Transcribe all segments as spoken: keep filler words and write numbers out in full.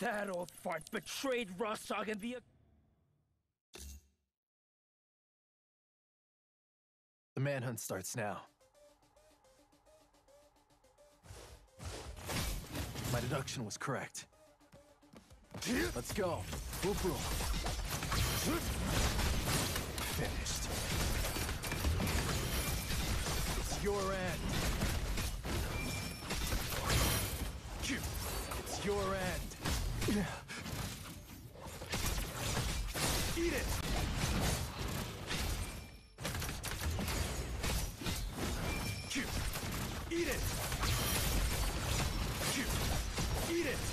That old fart betrayed Rosog and the... The manhunt starts now. My deduction was correct. Let's go. Whoop whoop. Finished. It's your end. It's your end. Eat it! Eat it! Eat it!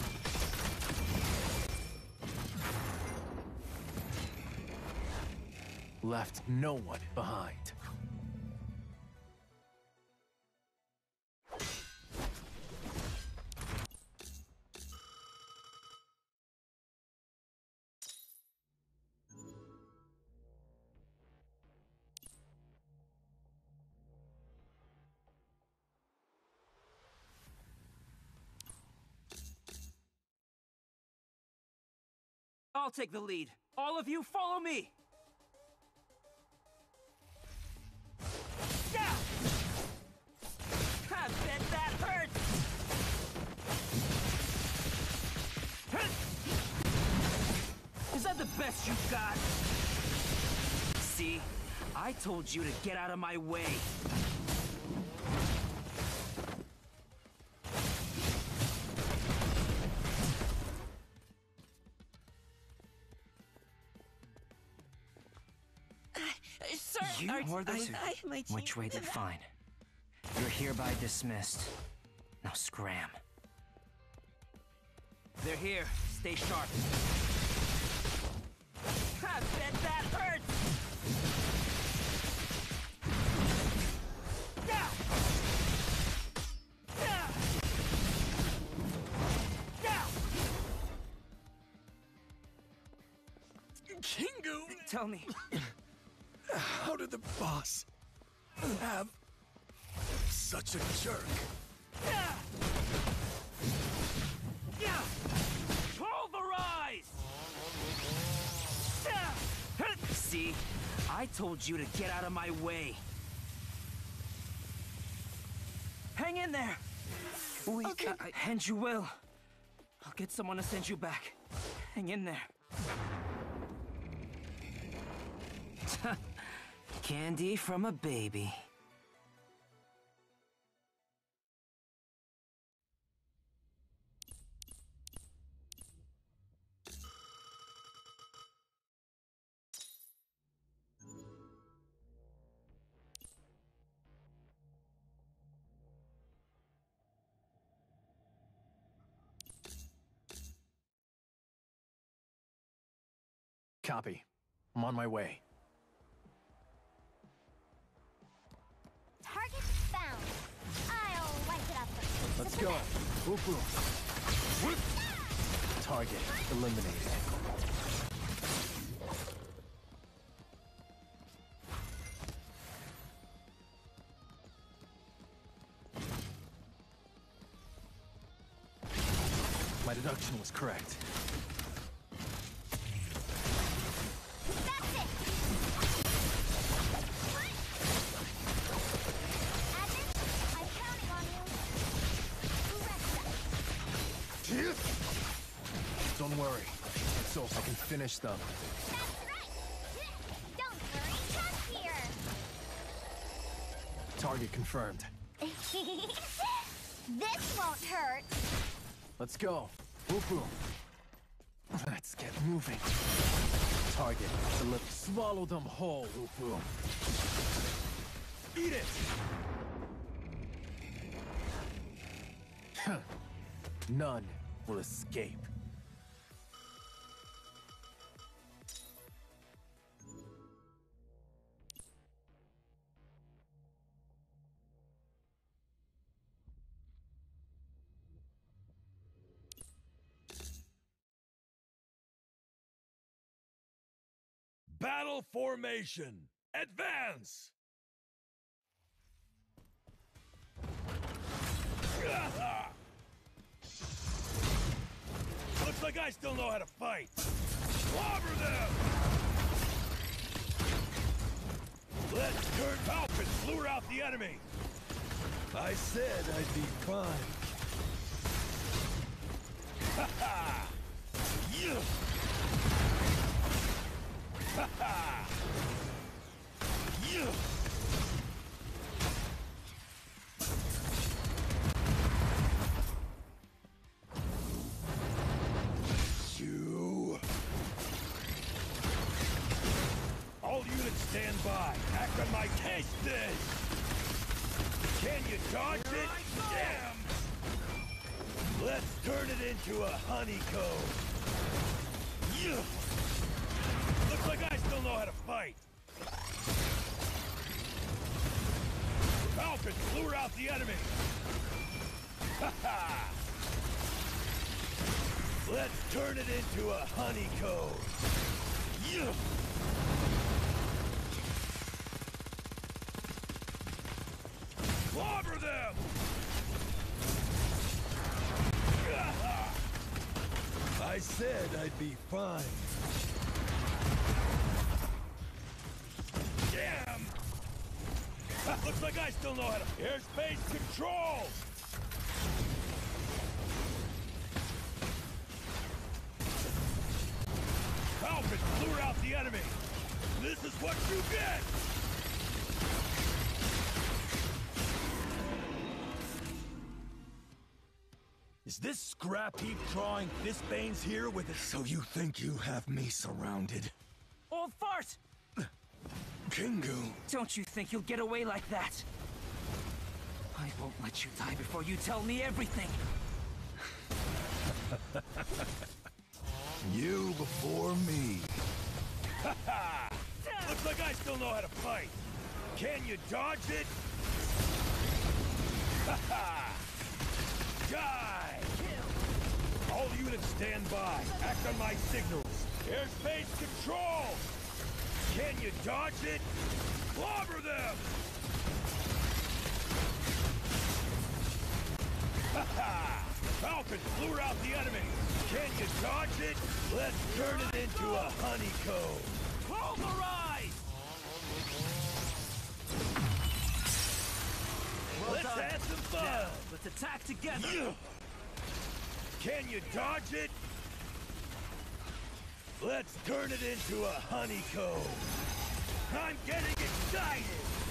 Left no one behind. I'll take the lead. All of you follow me! Yeah! I bet that hurts! Is that the best you've got? See? I told you to get out of my way. You or the two? Which way did fine? You're hereby dismissed. Now scram. They're here. Stay sharp. I bet that hurts! Yeah! Yeah! Yeah! Kingu! Tell me. How did the boss have such a jerk? Pulverize! See? I told you to get out of my way. Hang in there! We, okay. uh, and you will. I'll get someone to send you back. Hang in there. Candy from a baby. Copy. I'm on my way. Target found. I'll light it up. Let's go. Whoop whoop. Target eliminated. My deduction was correct. That's it. Admin, I'm counting on you. Rest up. Don't worry. So I can finish them. That's right. Don't worry, come here. Target confirmed. This won't hurt. Let's go. Whoop whoop. Let's get moving. Target delivered. Swallow them whole, whoop whoop. Eat it! Huh. None will escape. Battle formation! Advance! like I still know how to fight! Clobber them! Let's turn Falcon, lure out the enemy! I said I'd be fine. Ha ha! Yeah! Ha ha! Yeah! You! All units stand by. Act on my case then! Can you dodge it? Damn! Let's turn it into a honeycomb. Yeah. Looks like I still know how to fight. Falcon, lure out the enemy. Ha ha! Let's turn it into a honeycomb. Yeah. Clobber them! I said I'd be fine. Damn! Looks like I still know how to... Airspace control! Falcon, lure out the enemy! This is what you get! Is this scrap heap drawing Fistbane's here with it? So you think you have me surrounded? Old fart! Kingu! Don't you think you'll get away like that? I won't let you die before you tell me everything! You before me. Ha ha! Looks like I still know how to fight. Can you dodge it? Ha ha! Die! All units stand by. Act on my signals. Airspace control! Can you dodge it? Clobber them! Ha ha! Falcon, lure out the enemy! Can you dodge it? Let's turn it into a honeycomb! Pulverize! Well Let's done. have some fun! Now, let's attack together! Yeah. Can you dodge it? Let's turn it into a honeycomb! I'm getting excited!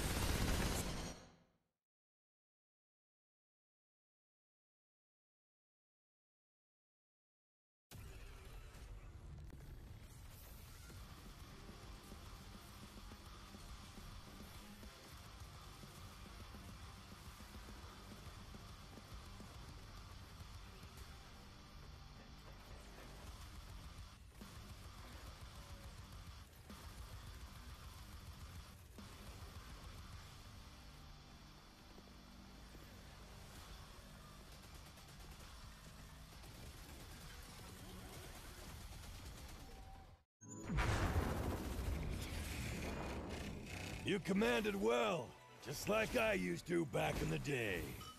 You commanded well, just like I used to back in the day.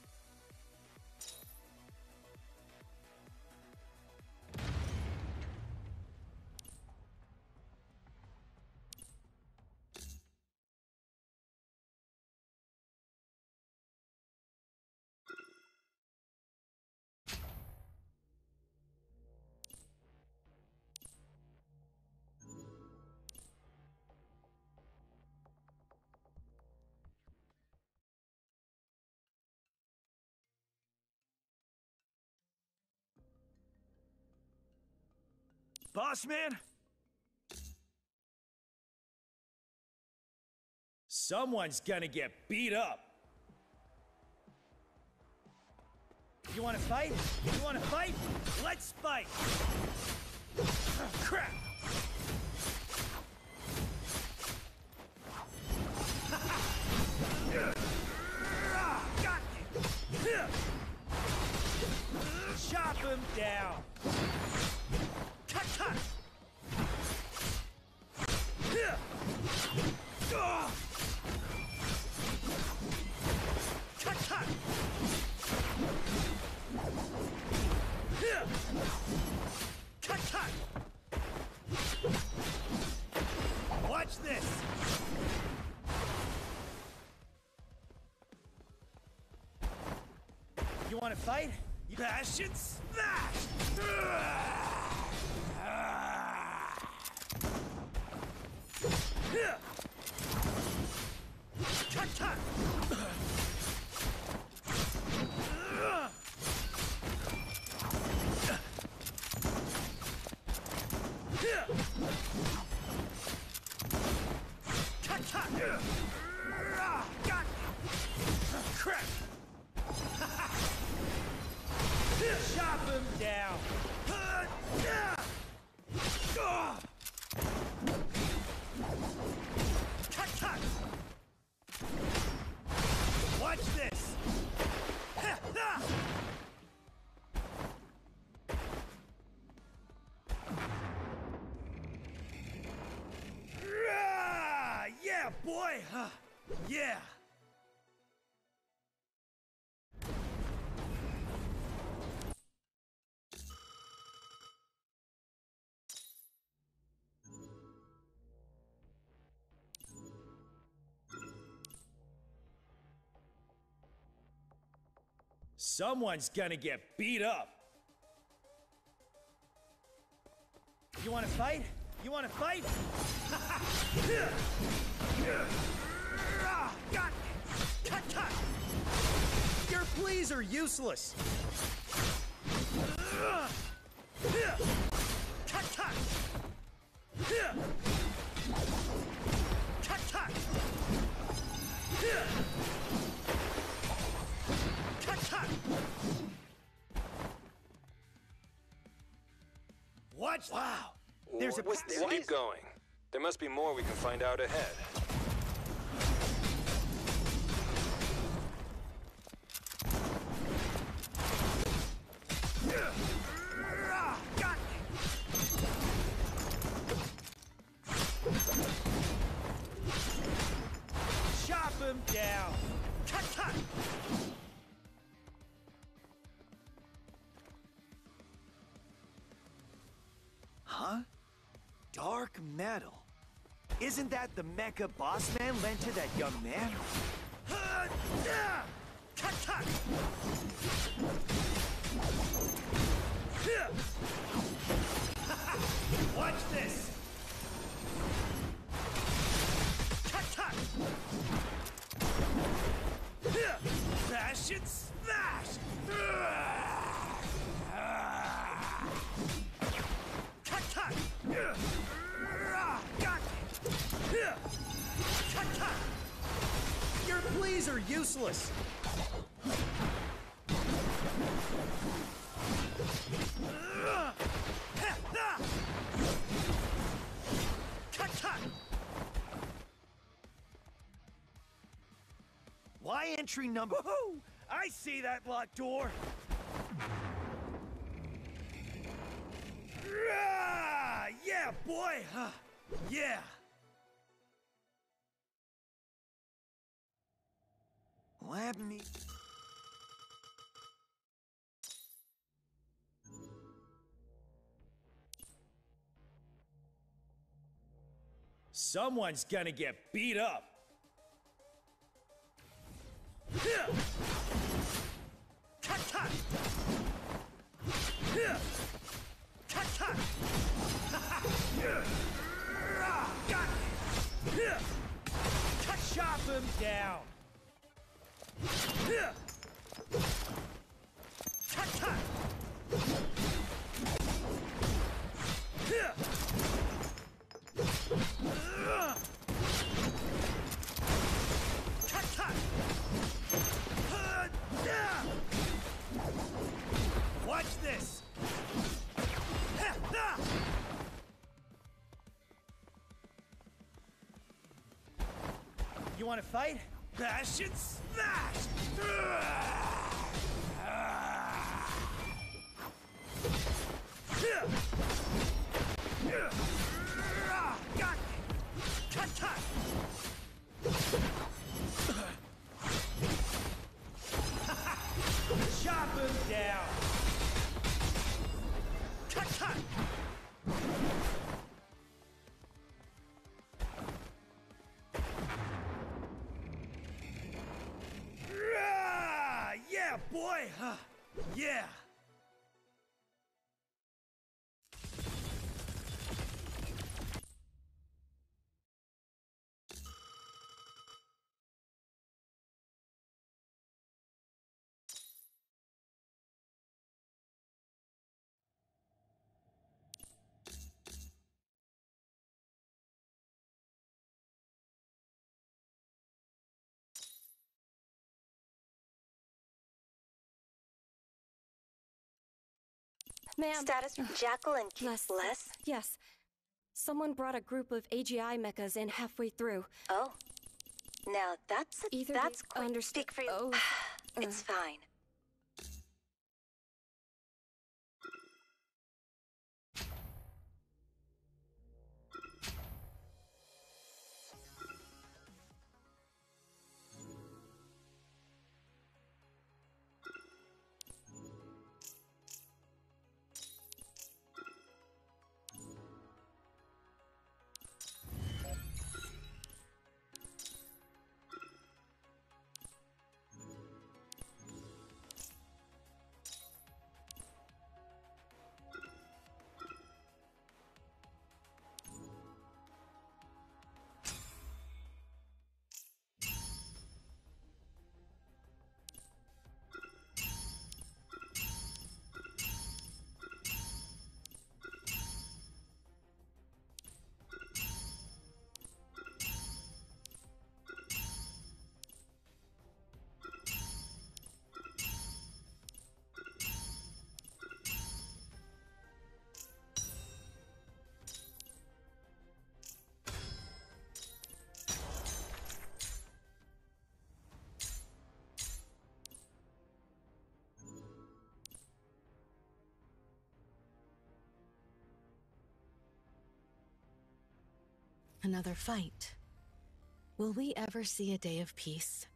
Boss man? Someone's gonna get beat up. You wanna fight? You wanna fight? Let's fight! Oh, crap! Got you! Chop him down! Cut, cut! Cut, cut! wanna fight? You passion smash! Cut, cut! Cut, cut! Got crack! Chop him down! Cut, cut! Watch this! Yeah, boy! Huh. Yeah! Someone's gonna get beat up. You wanna fight? You wanna fight? Got it! Cut, cut! Your pleas are useless. Cut, cut! Cut, cut! Cut, cut! Watch! Wow! There's what a was there? Keep going. There must be more we can find out ahead. Got it! Chop him down! Cut, cut! Huh? Dark metal. Isn't that the mecha boss man lent to that young man? Cut, cut! Watch this! Cut, cut! Passion smash! Cut, cut! Got it! Cut, cut! Your pleas are useless! Cut, cut! Why entry number? Woohoo! I see that locked door! Yeah, boy! Huh. Yeah! Lab me. Someone's gonna get beat up. Cut, cut! Cut, cut! Got it! Cut, chop him down! Cut, cut! Cut, cut! Watch this! You wanna fight? Passion smash! Got it! Cut, cut! Chop him down! Cut, cut! Yeah, boy! Huh. Yeah! Ma'am. Status Jackal and Les. Les? Yes. Someone brought a group of A G I mechas in halfway through. Oh. Now that's a, Either that's they quite understood. big for you. Oh, It's uh. fine. Another fight. Will we ever see a day of peace?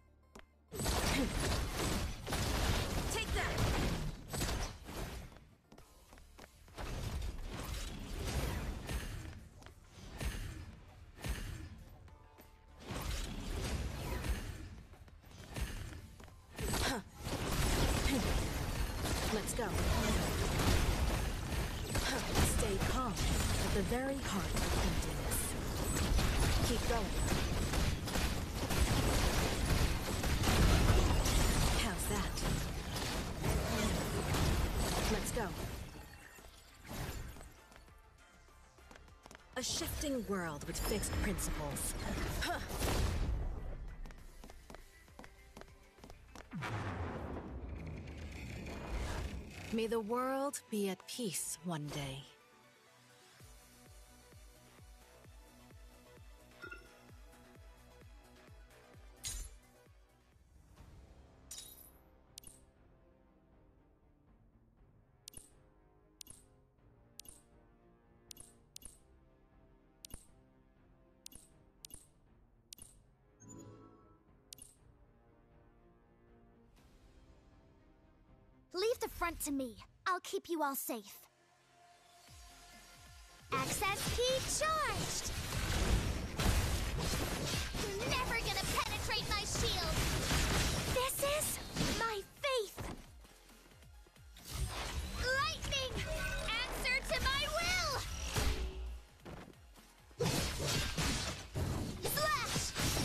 Take that! Let's go. Stay calm at the very heart of emptiness. Keep going. How's that? Let's go. A shifting world with fixed principles. Huh. May the world be at peace one day. Leave the front to me. I'll keep you all safe. Access key charged! You're never gonna penetrate my shield! This is my faith! Lightning! Answer to my will! Slash!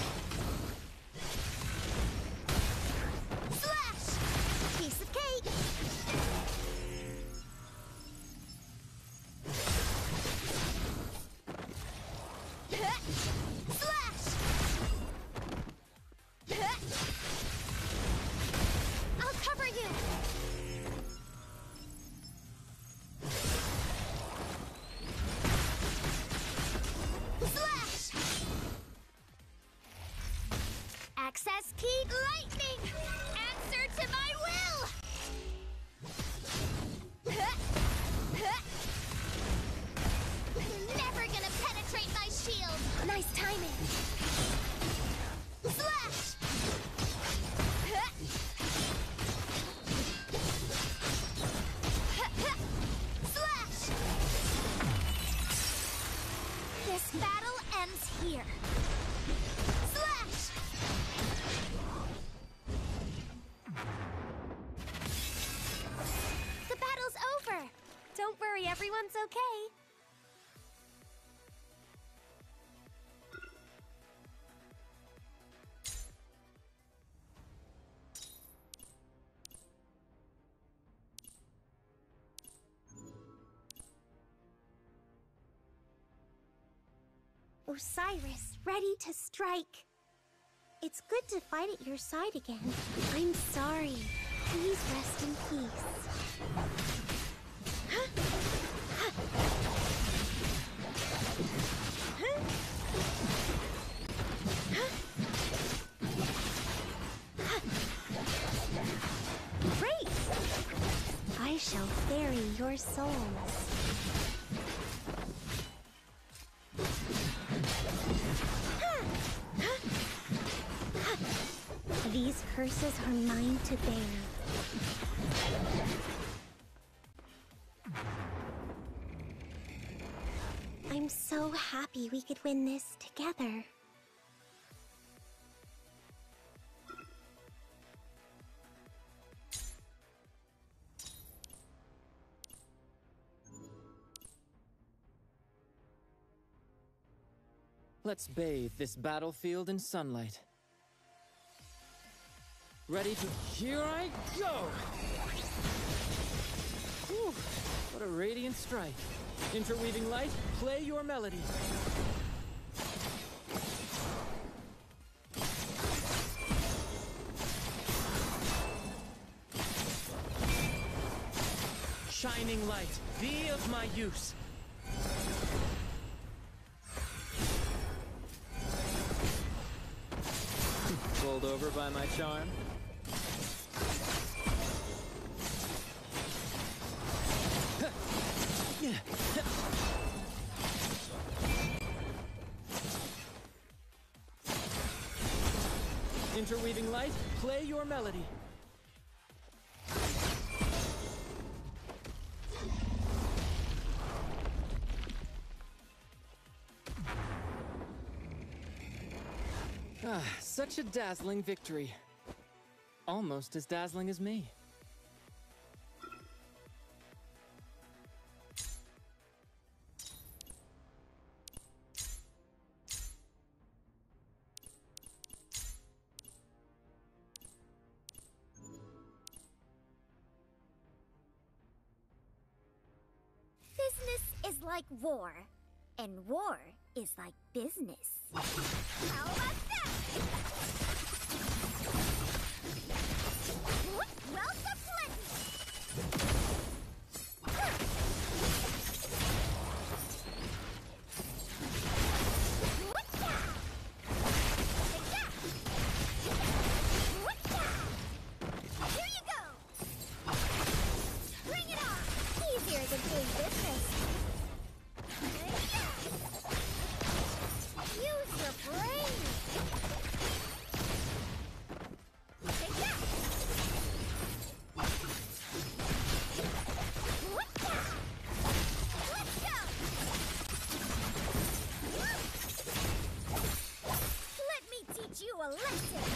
Slash! Piece of cake! Slash! I'll cover you! Slash! Access key lightning! Answer to my will! You're never gonna penetrate my shield! Nice timing! Slash! Slash! This battle ends here. Slash! over. Don't worry, everyone's okay. Osiris, ready to strike. It's good to fight at your side again. I'm sorry. Please rest in peace. Great! I shall ferry your souls. These curses are mine to bear. I'm so happy we could win this together. Let's bathe this battlefield in sunlight. Ready to... Here I go! Whew, what a radiant strike. Interweaving light, play your melody. Shining light, be of my use. Bowled over by my charm. Interweaving light, play your melody. Ah, such a dazzling victory. Almost as dazzling as me. Business is like war, and war is like business. How about that? Wealth aplenty! Here you go! Bring it on! Easier than doing business. Use your brain! Take that! Let's go! Let me teach you a lesson!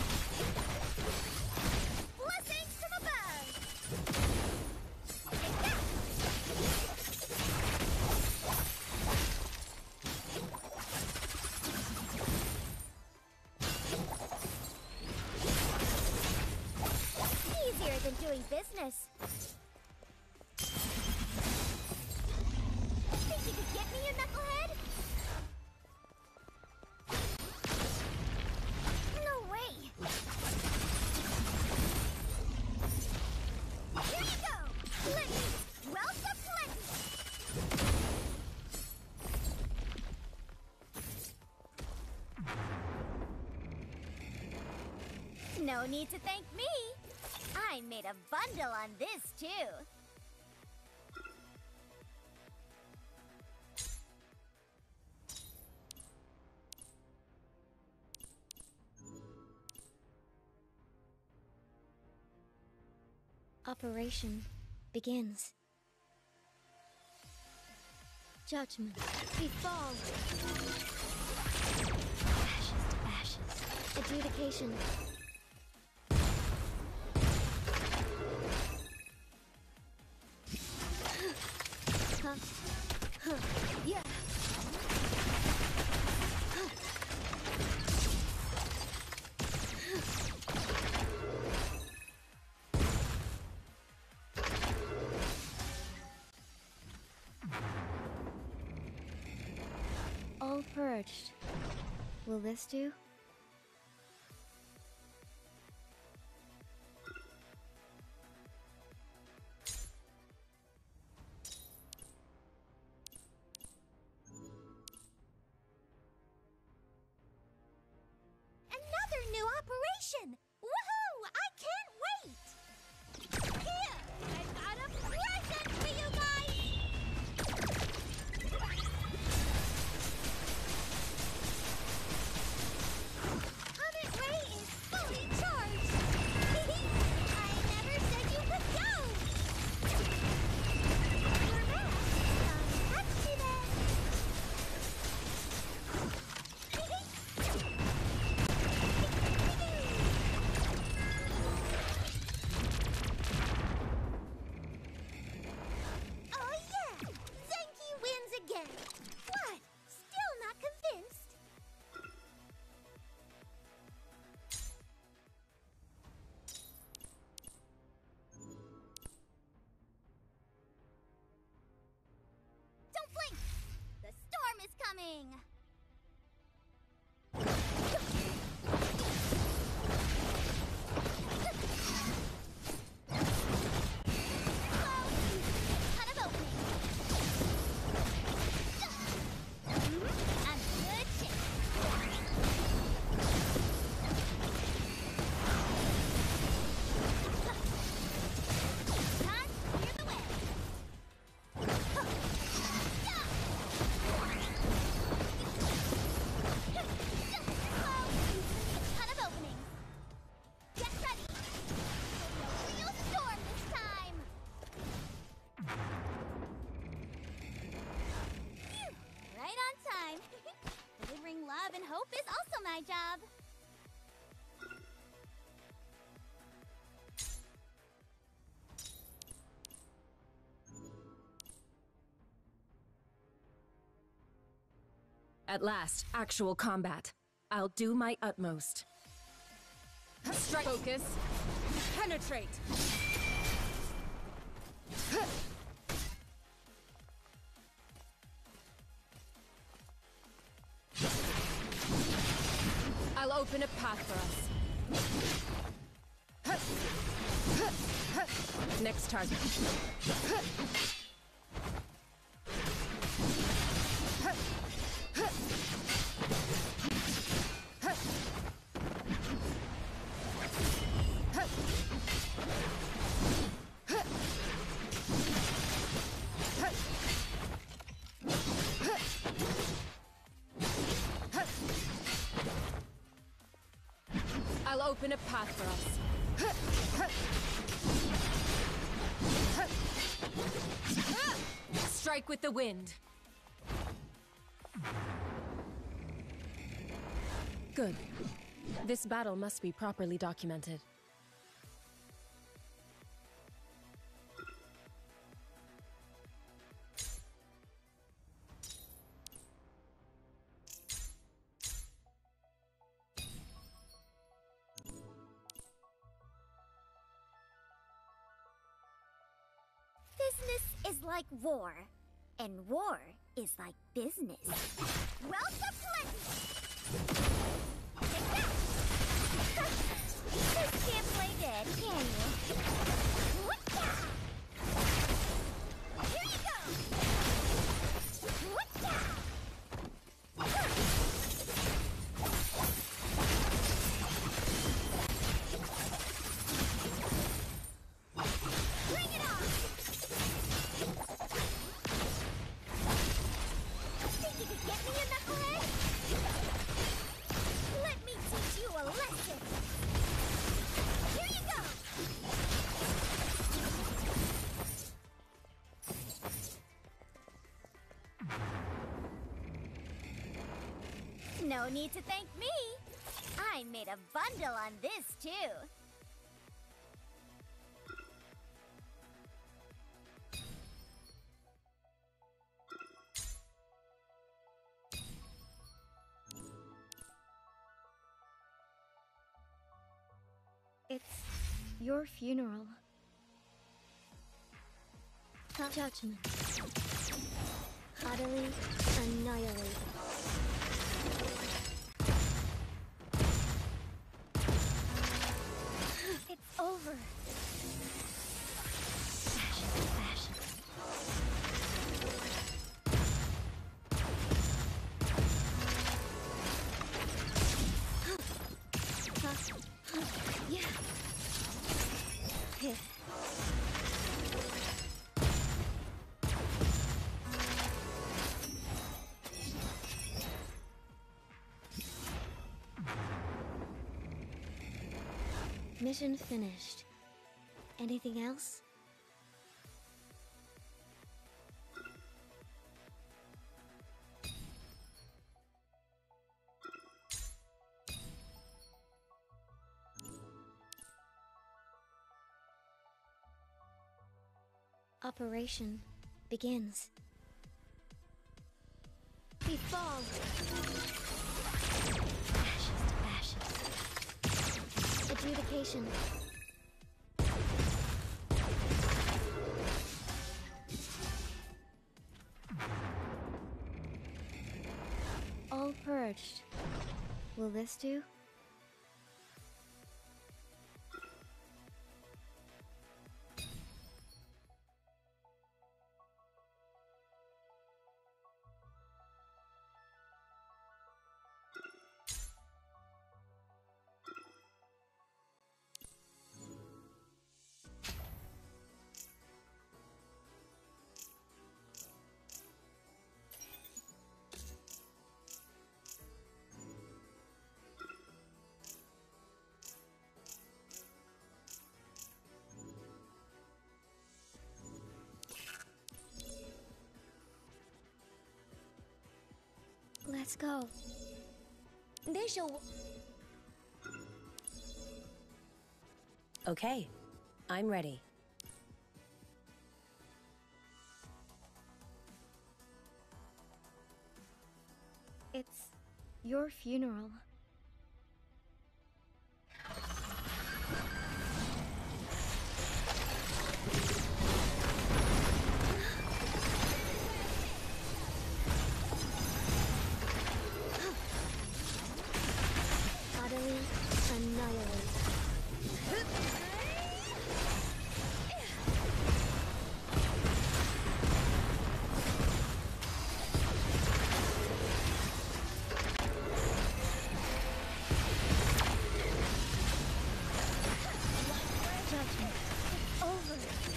Blessings from above! Take that! Easier than doing business. Think you could get me, you knucklehead? No way! Here you go! Let me wealth aplenty! No need to thank me. I made a bundle on this, too. Operation begins. Judgment, we fall. Ashes to ashes. Adjudication. All purged. Will this do? Another new operation! Woohoo! I can't wait! Here! I've got a present for you guys! Comet Ray is fully charged! I never said you could go! Your mask sounds touchy then! Oh yeah! Zenki wins again! What? Still not convinced? Don't blink! The storm is coming! Ton of opening. I'm good shape. Time to clear the way. Ton of openings. Get ready. It'll be a real storm this time. Phew, right on time. Delivering love and hope is also my job. At last, actual combat. I'll do my utmost. Strike. Focus. Penetrate. I'll open a path for us. Next target. I'll open a path for us. Strike with the wind. Good. This battle must be properly documented. Business is like war, and war is like business. Welcome, plenty! Take that! You just can't play dead, can you? Whatcha? Here you go! Whatcha? Bring it on! Think you could get me, you knucklehead? Let me teach you a lesson! Here you go! No need to thank me! I made a bundle on this, too! It's your funeral. Judgment. Utterly annihilated. Mission finished. Anything else? Operation begins. We fall. Ashes to ashes. Adjudication. All purged. Will this do? Let's go. They shall. Okay, I'm ready. It's your funeral. Utterly annihilated. Judgment. Over.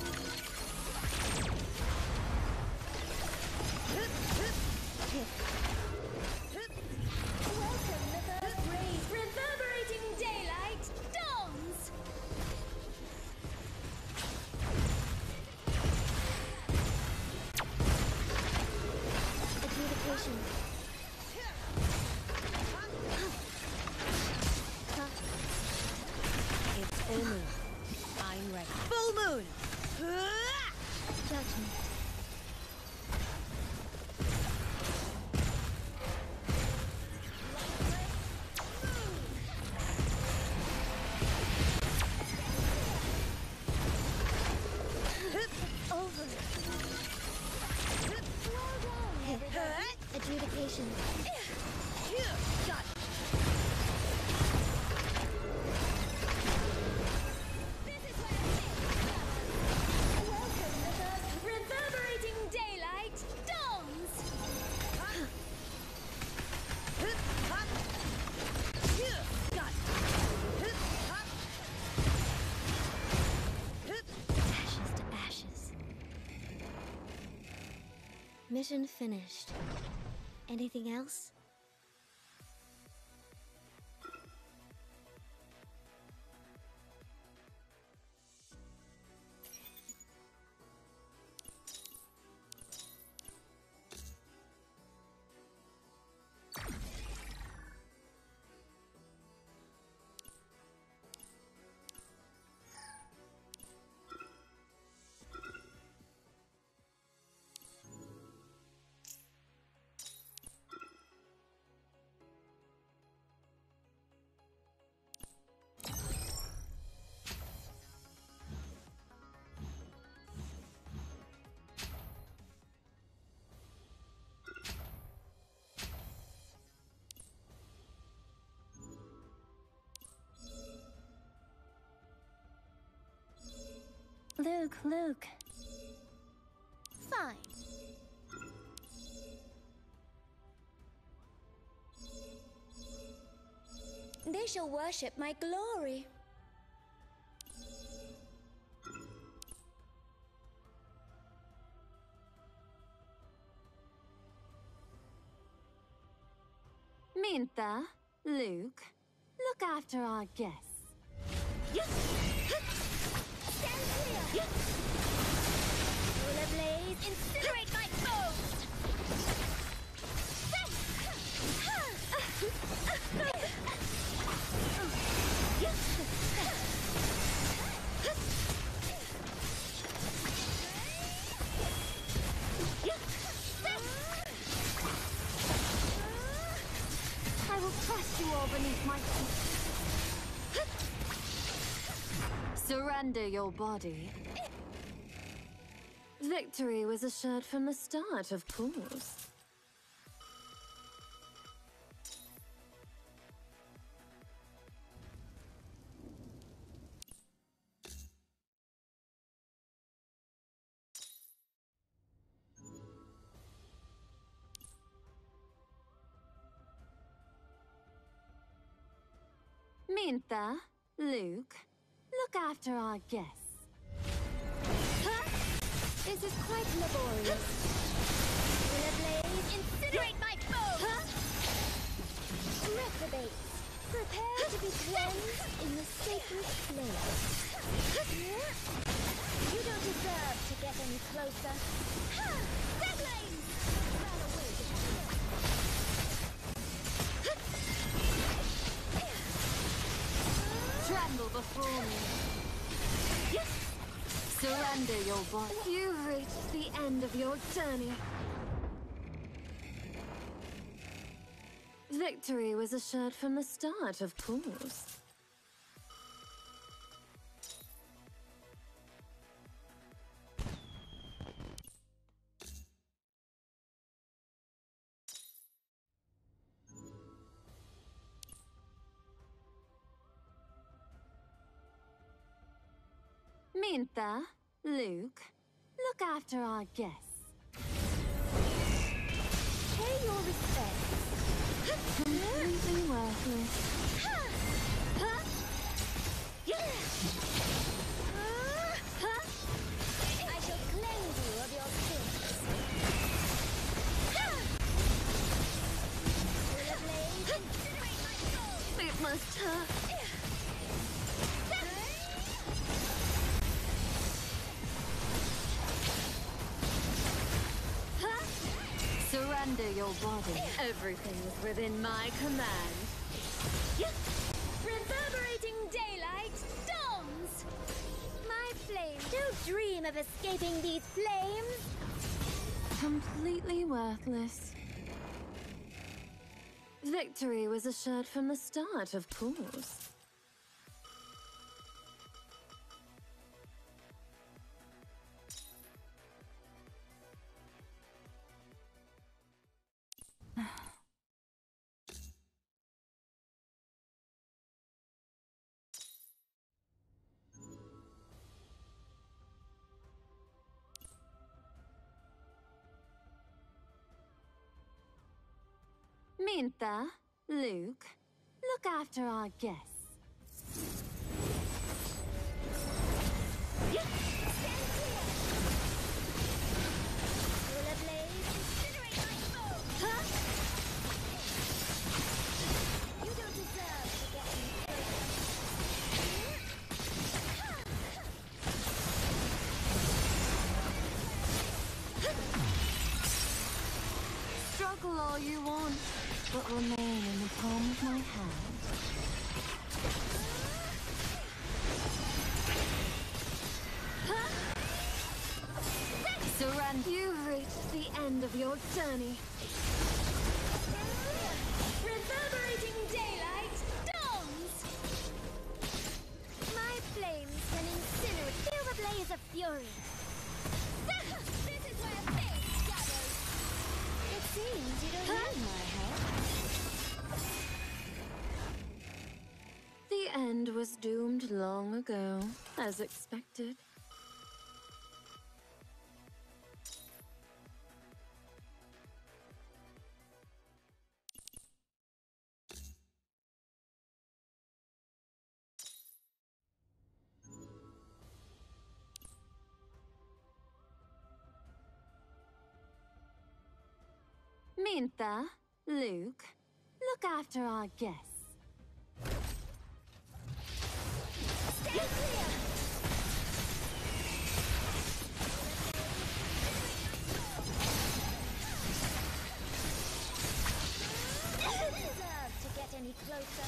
Welcome, the first rays. Reverberating daylight dawns. Adjudication. It's full moon. I'm ready. Full moon! Judgment. Over. Well done, everybody. Adjudication. Got it. This is where it is. Welcome, the first reverberating daylight dawns. Got it. Ashes to ashes. Mission finished. Anything else? Luke, Luke. Fine. They shall worship my glory. Mintha, Luke, look after our guests. Stand clear! Solar Blaze, incinerate my foes! I will crush you all beneath my feet. Surrender your body. Victory was assured from the start, of course. Mintha, Luke, look after our guests. Huh? This is quite laborious. Solar Blaze, incinerate my foes! Huh? Reprobates, prepare to be cleansed in the sacred flame. You don't deserve to get any closer. Deadlines! Run away to Tremble before me. Surrender your body. You've reached the end of your journey. Victory was assured from the start, of course. Mintha, Luke, look after our guests. pay your respects. Completely worthless. I shall cleanse you of your sins. Will a blaze incinerate my soul? It must hurt. Surrender your body. Everything is within my command. Reverberating daylight dawns! My flames, don't dream of escaping these flames! Completely worthless. Victory was assured from the start, of course. Mintha, Luke, look after our guests. Will a blaze incinerate my foe? Huh? You don't deserve to get any closer. Struggle all you want, but remain in the palm of my hand. Huh? Surrender. You've reached the end of your journey. Reverberating daylight dawns! My flames can incinerate. Feel the blaze of fury. This is where fate gathers. It seems you don't Huh? need my help. The end was doomed long ago, as expected. Mintha, Luke, look after our guests. Stand clear! You don't deserve to get any closer.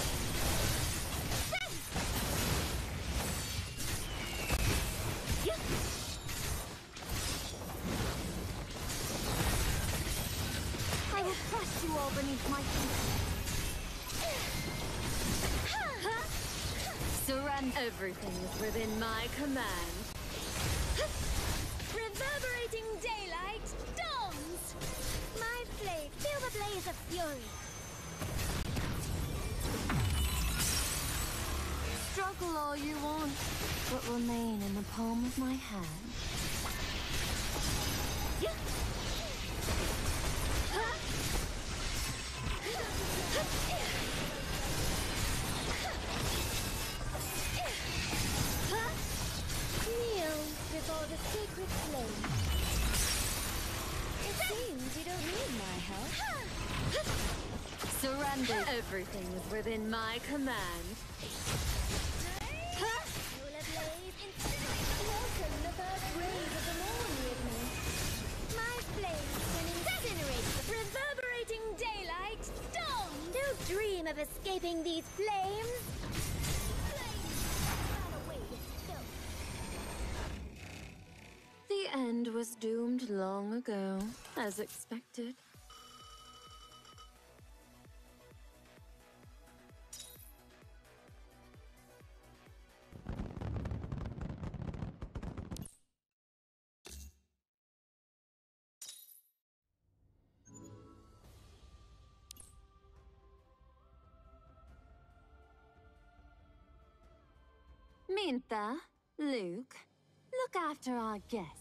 I will crush you all beneath my feet. Surrender. Everything is within my command. Reverberating daylight dawns! My blade, feel the blaze of fury. Struggle all you want, but remain in the palm of my hand. Kneel before the sacred flame. It seems you don't need my help. Surrender. Everything is within my command. You'll ablaze in welcome the first rays of the morn with me. My flames can incinerate the reverberating daylight dawn. Don't dream of escaping these flames. The end was doomed long ago, as expected. Mintha, Luke, look after our guests.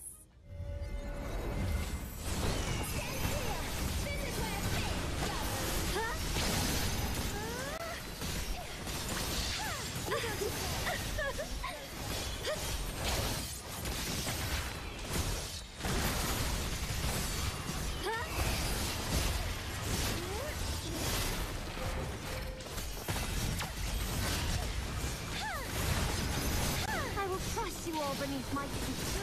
Beneath my feet.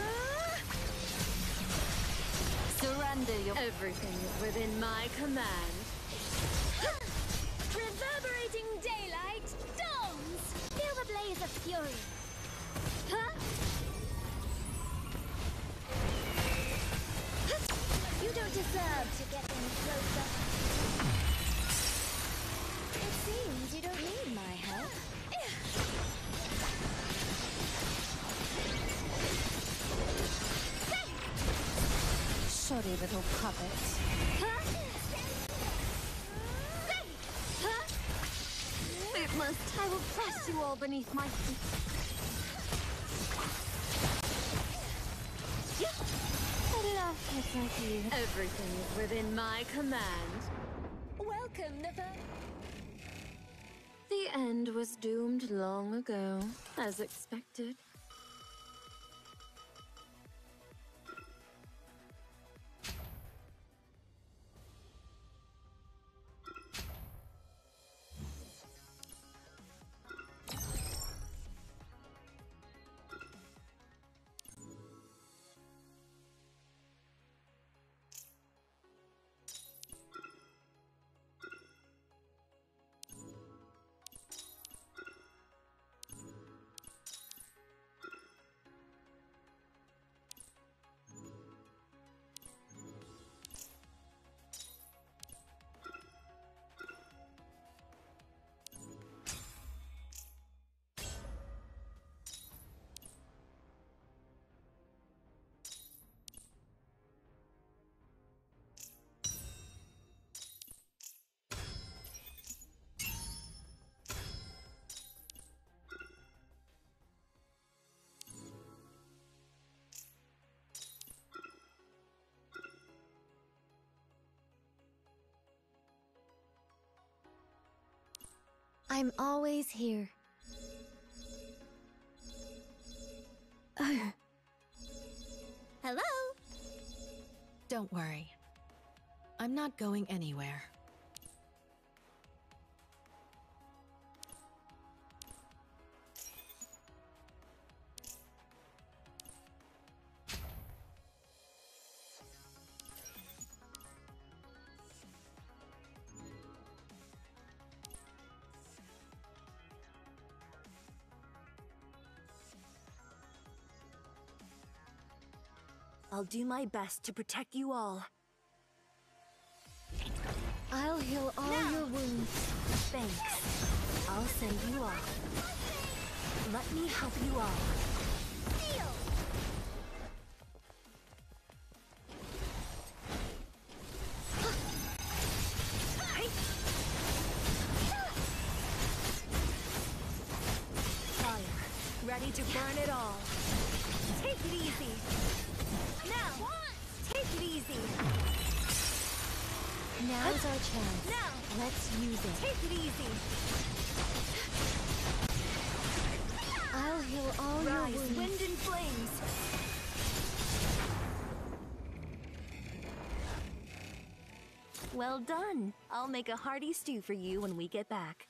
Surrender your... Everything is within my command. Reverberating daylight dawns. Feel the blaze of fury. You don't deserve to get any closer. It seems you don't need my help. Shoddy little puppet. It must. I will press you all beneath my feet. Put it off, kids like you. Everything is within my command. Welcome, the The end was doomed long ago, as expected. I'm always here. Hello? Don't worry. I'm not going anywhere. I'll do my best to protect you all. I'll heal all Now. your wounds. Thanks. I'll send you off. Let me help you all. Fire, ready to burn it all. Take it easy. Now, take it easy. Now's our chance. Now, let's use it. Take it easy. I'll heal all Rise, your wounds. wind and flames. Well done. I'll make a hearty stew for you when we get back.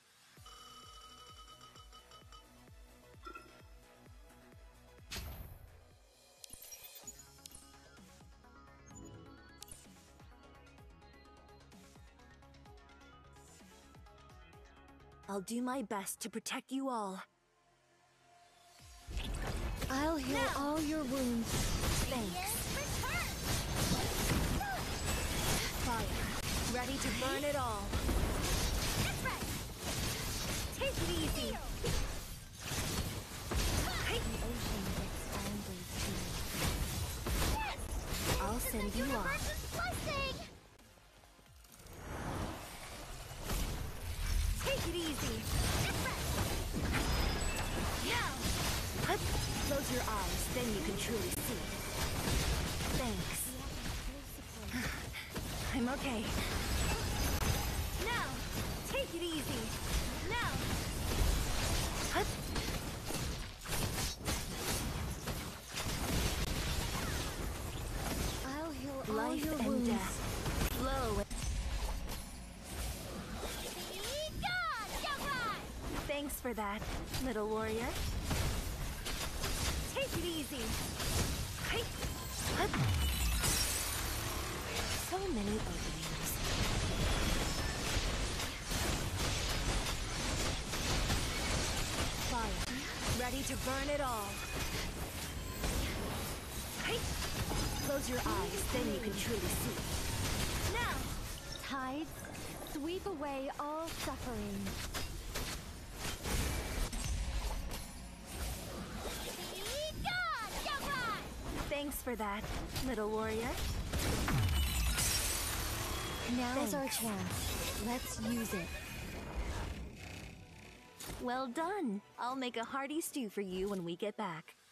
I'll do my best to protect you all. I'll heal Now. all your wounds. Thanks. Fire, ready to burn it all. That's right. Take it easy. The ocean gets angry too. Yes. I'll send you off. Take it easy. Now. Close your eyes, then you can truly see. Thanks. I'm okay. Now, take it easy. Now. I'll heal all Life your and wounds. death. Flow. Thanks for that, little warrior. Take it easy. So many openings. Fire, ready to burn it all. Close your eyes, then you can truly see. Now! Tides, sweep away all suffering. Thanks for that, little warrior. Now's Thanks. our chance. Let's use it. Well done. I'll make a hearty stew for you when we get back.